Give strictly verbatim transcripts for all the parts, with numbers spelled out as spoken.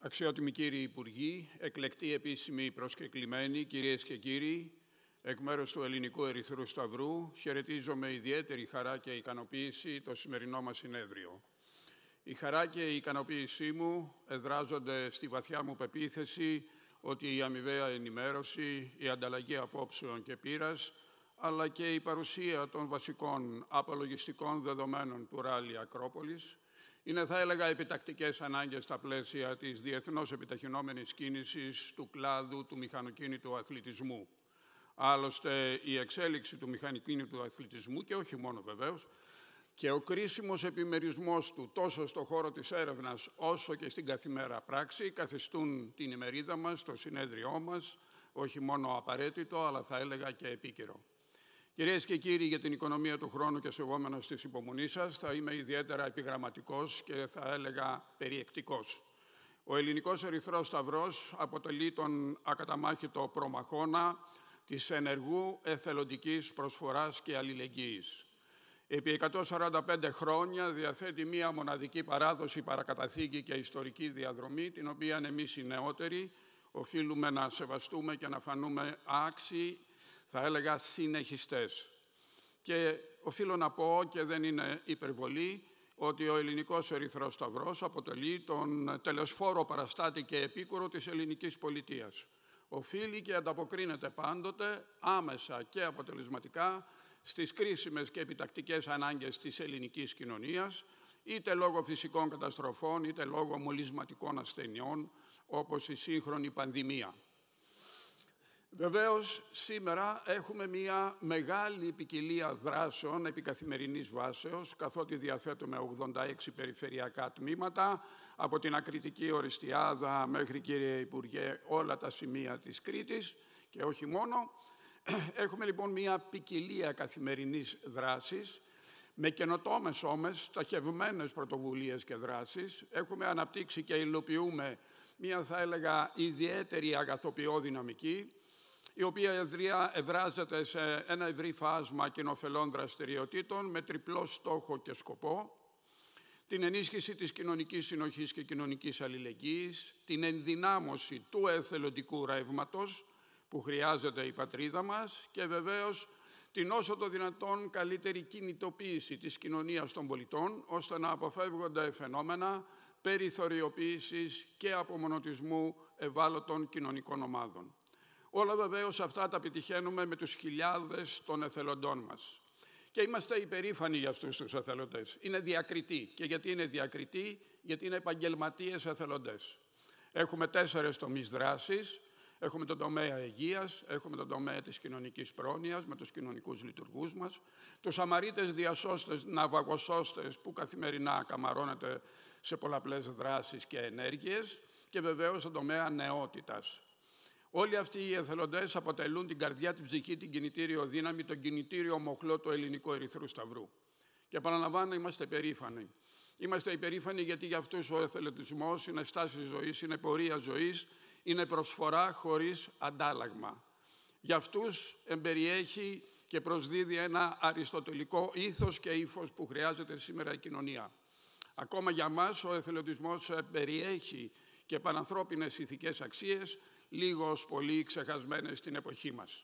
Αξιότιμοι κύριοι Υπουργοί, εκλεκτοί επίσημοι προσκεκλημένοι, κυρίες και κύριοι, εκ μέρους του Ελληνικού Ερυθρού Σταυρού, χαιρετίζω με ιδιαίτερη χαρά και ικανοποίηση το σημερινό μας συνέδριο. Η χαρά και η ικανοποίησή μου εδράζονται στη βαθιά μου πεποίθηση ότι η αμοιβαία ενημέρωση, η ανταλλαγή απόψεων και πείρας, αλλά και η παρουσία των βασικών απολογιστικών δεδομένων του Ράλι Ακρόπολης είναι, θα έλεγα, επιτακτικές ανάγκες στα πλαίσια της διεθνώς επιταχυνόμενης κίνησης του κλάδου του μηχανοκίνητου αθλητισμού. Άλλωστε, η εξέλιξη του μηχανοκίνητου αθλητισμού, και όχι μόνο βεβαίως, και ο κρίσιμος επιμερισμός του τόσο στον χώρο της έρευνας όσο και στην καθημερινή πράξη καθιστούν την ημερίδα μας, το συνέδριό μας, όχι μόνο απαραίτητο, αλλά θα έλεγα και επίκαιρο. Κυρίες και κύριοι, για την οικονομία του χρόνου και σεβόμενος της υπομονής σας, θα είμαι ιδιαίτερα επιγραμματικός και θα έλεγα περιεκτικός. Ο Ελληνικός Ερυθρός Σταυρός αποτελεί τον ακαταμάχητο προμαχώνα της ενεργού εθελοντικής προσφοράς και αλληλεγγύης. Επί εκατόν σαράντα πέντε χρόνια διαθέτει μία μοναδική παράδοση, παρακαταθήκη και ιστορική διαδρομή, την οποία εμείς οι νεότεροι οφείλουμε να σεβαστούμε και να φανούμε άξιοι, θα έλεγα συνεχιστές. Και οφείλω να πω, και δεν είναι υπερβολή, ότι ο Ελληνικός Ερυθρός Σταυρός αποτελεί τον τελεσφόρο παραστάτη και επίκουρο της ελληνικής πολιτείας. Οφείλει και ανταποκρίνεται πάντοτε άμεσα και αποτελεσματικά στις κρίσιμες και επιτακτικές ανάγκες της ελληνικής κοινωνίας, είτε λόγω φυσικών καταστροφών, είτε λόγω μολυσματικών ασθενειών, όπως η σύγχρονη πανδημία. Βεβαίως, σήμερα έχουμε μια μεγάλη ποικιλία δράσεων επί καθημερινής βάσεως, καθότι διαθέτουμε ογδόντα έξι περιφερειακά τμήματα, από την Ακριτική Οριστιάδα μέχρι, κύριε Υπουργέ, όλα τα σημεία της Κρήτης και όχι μόνο. Έχουμε λοιπόν μια ποικιλία καθημερινής δράσης, με καινοτόμες όμως, στοχευμένες πρωτοβουλίες και δράσεις. Έχουμε αναπτύξει και υλοποιούμε μια, θα έλεγα, ιδιαίτερη αγαθοποιώ δυναμική, η οποία εδράζεται σε ένα ευρύ φάσμα κοινοφελών δραστηριοτήτων με τριπλό στόχο και σκοπό: την ενίσχυση της κοινωνικής συνοχής και κοινωνικής αλληλεγγύης, την ενδυνάμωση του εθελοντικού ρεύματος που χρειάζεται η πατρίδα μας και βεβαίως την όσο το δυνατόν καλύτερη κινητοποίηση της κοινωνίας των πολιτών, ώστε να αποφεύγονται φαινόμενα περιθωριοποίησης και απομονωτισμού ευάλωτων κοινωνικών ομάδων. Όλα βεβαίως αυτά τα επιτυχαίνουμε με τους χιλιάδες των εθελοντών μας. Και είμαστε υπερήφανοι για αυτούς τους εθελοντές. Είναι διακριτοί. Και γιατί είναι διακριτοί? Γιατί είναι επαγγελματίες εθελοντές. Έχουμε τέσσερις τομείς δράσης. Έχουμε τον τομέα υγείας, έχουμε τον τομέα της κοινωνικής πρόνοιας με τους κοινωνικούς λειτουργούς μας, τους αμαρίτες διασώστες, ναυαγοσώστες που καθημερινά καμαρώνεται σε πολλαπλές δράσεις και ενέργειες και βεβαίως τον τομέα νεότητας. Όλοι αυτοί οι εθελοντές αποτελούν την καρδιά, την ψυχή, την κινητήριο δύναμη, τον κινητήριο μοχλό του Ελληνικού Ερυθρού Σταυρού. Και επαναλαμβάνω, είμαστε περήφανοι. Είμαστε υπερήφανοι γιατί για αυτούς ο εθελοντισμός είναι στάση ζωής, είναι πορεία ζωής, είναι προσφορά χωρίς αντάλλαγμα. Για αυτούς εμπεριέχει και προσδίδει ένα αριστοτελικό ήθος και ύφος που χρειάζεται σήμερα η κοινωνία. Ακόμα για μας ο εθελοντισμός περιέχει και πανανθρώπινες ηθικές αξίες, λίγος πολύ ξεχασμένες στην εποχή μας.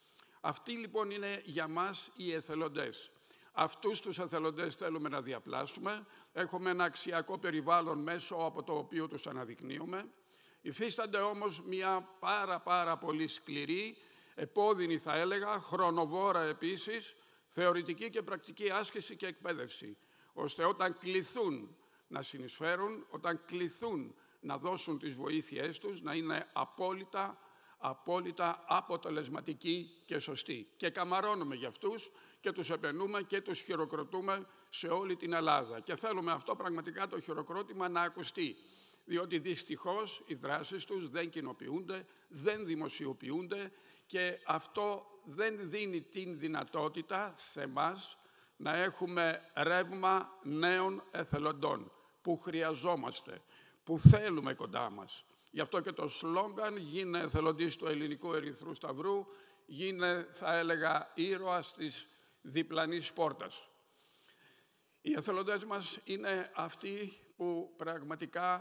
Αυτοί λοιπόν είναι για μας οι εθελοντές. Αυτούς τους εθελοντές θέλουμε να διαπλάσουμε. Έχουμε ένα αξιακό περιβάλλον μέσω από το οποίο τους αναδεικνύουμε. Υφίστανται όμως μια πάρα πάρα πολύ σκληρή, επώδυνη θα έλεγα, χρονοβόρα επίσης, θεωρητική και πρακτική άσκηση και εκπαίδευση, ώστε όταν κληθούν να συνεισφέρουν, όταν κληθούν να δώσουν τις βοήθειές τους, να είναι απόλυτα, απόλυτα αποτελεσματικοί και σωστοί. Και καμαρώνουμε για αυτούς και τους επενούμε και τους χειροκροτούμε σε όλη την Ελλάδα. Και θέλουμε αυτό πραγματικά το χειροκρότημα να ακουστεί, διότι δυστυχώς οι δράσεις τους δεν κοινοποιούνται, δεν δημοσιοποιούνται και αυτό δεν δίνει την δυνατότητα σε εμάς να έχουμε ρεύμα νέων εθελοντών που χρειαζόμαστε, που θέλουμε κοντά μας. Γι' αυτό και το σλόγγαν «Γίνε εθελοντής του Ελληνικού Ερυθρού Σταυρού», γίνε, θα έλεγα, ήρωας της διπλανής πόρτας. Οι εθελοντές μας είναι αυτοί που πραγματικά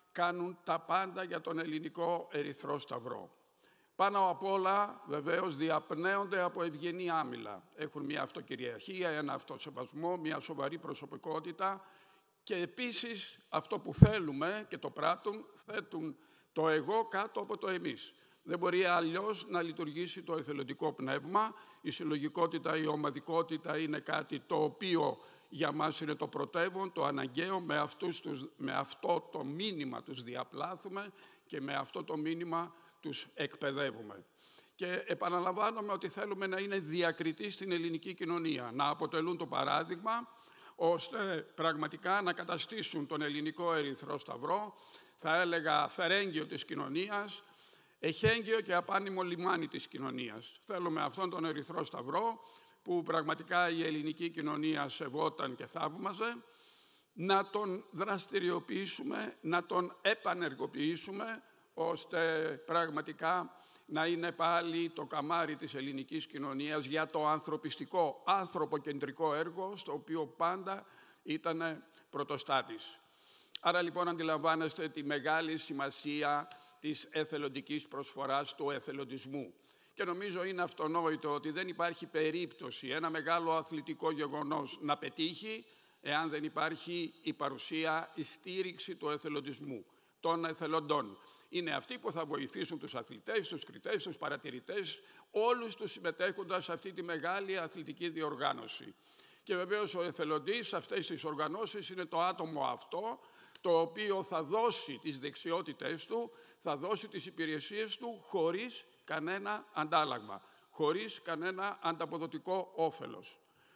κάνουν τα πάντα για τον ελληνικό Ερυθρό Σταυρό. Πάνω απ' όλα, βεβαίως, διαπνέονται από ευγενή άμυλα. Έχουν μια αυτοκυριαρχία, ένα αυτοσεβασμό, μια σοβαρή προσωπικότητα και επίσης αυτό που θέλουμε και το πράττουν, θέτουν το εγώ κάτω από το εμείς. Δεν μπορεί αλλιώς να λειτουργήσει το εθελοντικό πνεύμα. Η συλλογικότητα, η ομαδικότητα είναι κάτι το οποίο για μας είναι το πρωτεύον, το αναγκαίο. Με, αυτούς τους, με αυτό το μήνυμα τους διαπλάθουμε και με αυτό το μήνυμα τους εκπαιδεύουμε. Και επαναλαμβάνομαι ότι θέλουμε να είναι διακριτοί στην ελληνική κοινωνία, να αποτελούν το παράδειγμα, ώστε πραγματικά να καταστήσουν τον ελληνικό Ερυθρό Σταυρό, θα έλεγα φερέγγιο της κοινωνίας, εχέγγιο και απάνημο λιμάνι της κοινωνίας. Θέλουμε αυτόν τον Ερυθρό Σταυρό, που πραγματικά η ελληνική κοινωνία σεβόταν και θαύμαζε, να τον δραστηριοποιήσουμε, να τον επανεργοποιήσουμε, ώστε πραγματικά να είναι πάλι το καμάρι της ελληνικής κοινωνίας για το ανθρωπιστικό, ανθρωποκεντρικό έργο, στο οποίο πάντα ήταν πρωτοστάτης. Άρα λοιπόν αντιλαμβάνεστε τη μεγάλη σημασία της εθελοντικής προσφοράς, του εθελοντισμού. Και νομίζω είναι αυτονόητο ότι δεν υπάρχει περίπτωση ένα μεγάλο αθλητικό γεγονός να πετύχει εάν δεν υπάρχει η παρουσία, η στήριξη του εθελοντισμού, των εθελοντών. Είναι αυτοί που θα βοηθήσουν τους αθλητές, τους κριτές, τους παρατηρητές, όλους τους συμμετέχοντας σε αυτή τη μεγάλη αθλητική διοργάνωση. Και βεβαίως ο εθελοντής σε αυτές τις οργανώσεις είναι το άτομο αυτό, το οποίο θα δώσει τις δεξιότητες του, θα δώσει τις υπηρεσίες του χωρίς κανένα αντάλλαγμα, χωρίς κανένα ανταποδοτικό όφελος.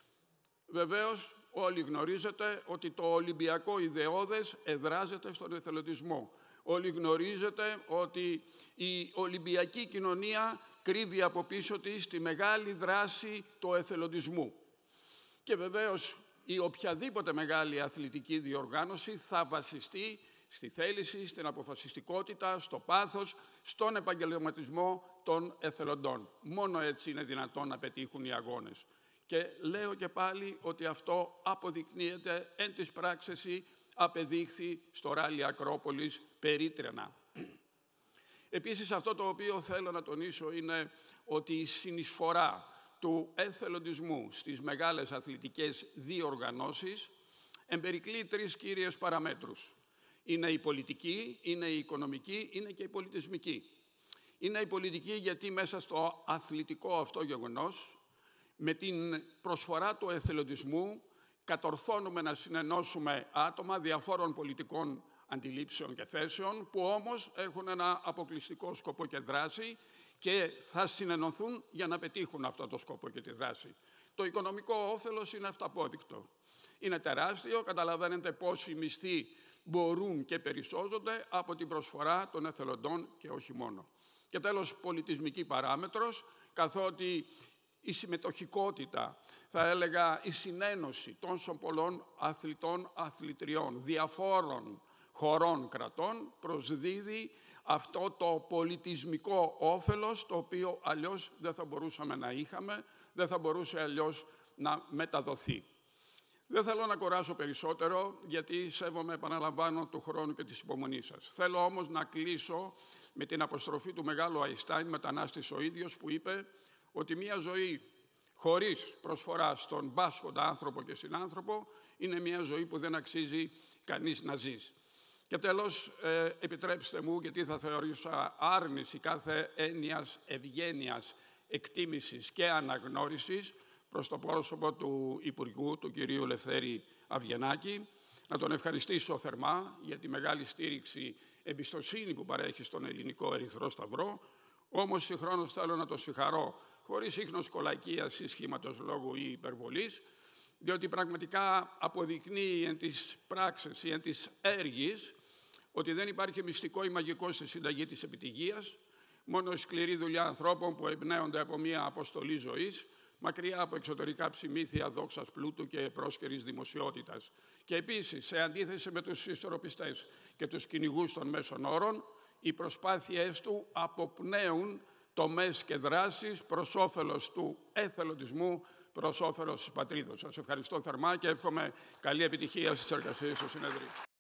Βεβαίως όλοι γνωρίζετε ότι το Ολυμπιακό ιδεώδες εδράζεται στον εθελοντισμό. Όλοι γνωρίζετε ότι η Ολυμπιακή κοινωνία κρύβει από πίσω της τη μεγάλη δράση του εθελοντισμού. Και βεβαίως η οποιαδήποτε μεγάλη αθλητική διοργάνωση θα βασιστεί στη θέληση, στην αποφασιστικότητα, στο πάθος, στον επαγγελματισμό των εθελοντών. Μόνο έτσι είναι δυνατόν να πετύχουν οι αγώνες. Και λέω και πάλι ότι αυτό αποδεικνύεται εν της πράξης, απεδείχθη στο ράλι Ακρόπολης περίτρανα. Επίσης αυτό το οποίο θέλω να τονίσω είναι ότι η συνεισφορά του εθελοντισμού στις μεγάλες αθλητικές διοργανώσεις εμπερικλεί τρεις κύριες παραμέτρους. Είναι η πολιτική, είναι η οικονομική, είναι και η πολιτισμική. Είναι η πολιτική γιατί μέσα στο αθλητικό αυτό γεγονός, με την προσφορά του εθελοντισμού, κατορθώνουμε να συνενώσουμε άτομα διαφόρων πολιτικών αντιλήψεων και θέσεων, που όμως έχουν ένα αποκλειστικό σκοπό και δράση και θα συνενωθούν για να πετύχουν αυτό το σκοπό και τη δράση. Το οικονομικό όφελος είναι αυταπόδεικτο. Είναι τεράστιο, καταλαβαίνετε πόσοι μισθοί μπορούν και περισσώζονται από την προσφορά των εθελοντών και όχι μόνο. Και τέλος, πολιτισμική παράμετρος, καθότι η συμμετοχικότητα, θα έλεγα η συνένωση τόσων πολλών αθλητών, αθλητριών, διαφόρων χωρών, κρατών, προσδίδει αυτό το πολιτισμικό όφελος, το οποίο αλλιώς δεν θα μπορούσαμε να είχαμε, δεν θα μπορούσε αλλιώς να μεταδοθεί. Δεν θέλω να κουράσω περισσότερο, γιατί σέβομαι, επαναλαμβάνω, του χρόνου και της υπομονής σας. Θέλω όμως να κλείσω με την αποστροφή του μεγάλου Αϊνστάιν, μετανάστης ο ίδιος, που είπε ότι μία ζωή χωρίς προσφορά στον πάσχοντα άνθρωπο και συνάνθρωπο είναι μία ζωή που δεν αξίζει κανείς να ζήσει. Και τέλος, ε, επιτρέψτε μου, γιατί θα θεωρήσω άρνηση κάθε έννοιας ευγένειας, εκτίμησης και αναγνώρισης προς το πρόσωπο του Υπουργού, του κυρίου Λευθέρη Αβγενάκη, να τον ευχαριστήσω θερμά για τη μεγάλη στήριξη, εμπιστοσύνη που παρέχει στον ελληνικό Ερυθρό Σταυρό, όμως συγχρόνως θέλω να τον συγχαρώ χωρίς ίχνος κολακίας ή σχήματος λόγου ή υπερβολής, διότι πραγματικά αποδεικνύει εν της πράξης ή εν της έργης ότι δεν υπάρχει μυστικό ή μαγικό στη συνταγή της επιτυχίας, μόνο σκληρή δουλειά ανθρώπων που εμπνέονται από μια αποστολή ζωής, μακριά από εξωτερικά ψημίθια δόξας πλούτου και πρόσκαιρης δημοσιότητας. Και επίσης, σε αντίθεση με τους ισορροπιστές και τους κυνηγούς των μέσων όρων, οι προσπάθειές του αποπνέουν τομές και δράσεις προς όφελος του εθελοντισμού, προς όφελος της πατρίδος. Σας ευχαριστώ θερμά και εύχομαι καλή επιτυχία στις εργασίες του συνεδρίου.